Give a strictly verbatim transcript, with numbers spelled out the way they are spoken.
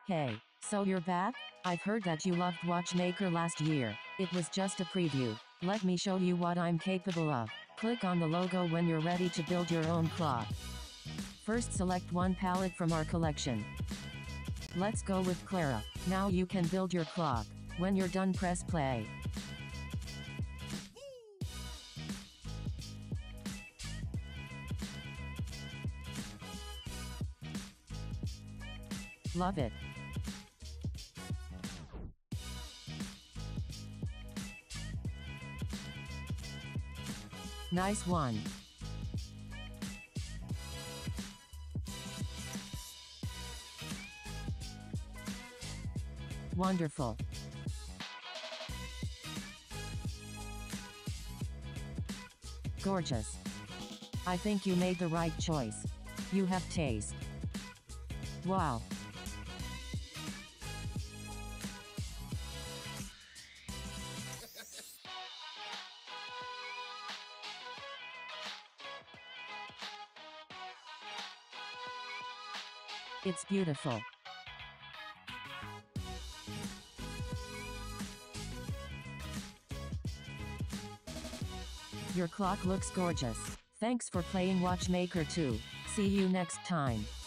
Hey, so you're back? I've heard that you loved WatchMaker last year. It was just a preview. Let me show you what I'm capable of. Click on the logo when you're ready to build your own clock. First, select one palette from our collection. Let's go with Clara. Now you can build your clock. When you're done, press play. Love it. Nice one. Wonderful. Gorgeous. I think you made the right choice. You have taste. Wow. It's beautiful. Your clock looks gorgeous. Thanks for playing WatchMaker two. See you next time.